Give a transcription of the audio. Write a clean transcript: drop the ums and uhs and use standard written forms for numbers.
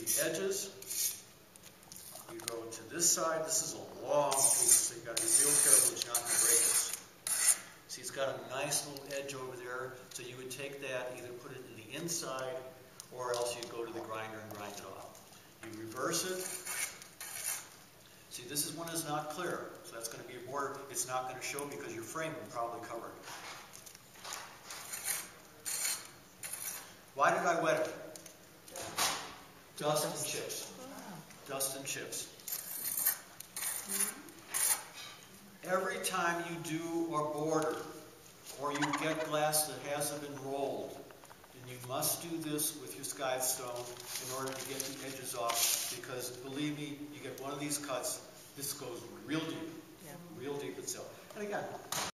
the edges. You go to this side. This is a long piece, so you've got to be real careful that you're not going to break this. See, it's got a nice little edge over there, so you would take that, either put it in the inside, or else you'd go to the grinder and grind it off. You reverse it. See, this is one that's not clear, so that's going to be a border. It's not going to show because your frame will probably cover it. Why did I wet it? Dust and chips. Dust and chips. Every time you do a border, or you get glass that hasn't been rolled, then you must do this with your Skivestone in order to get the edges off, because believe me, you get one of these cuts, this goes real deep itself. And again,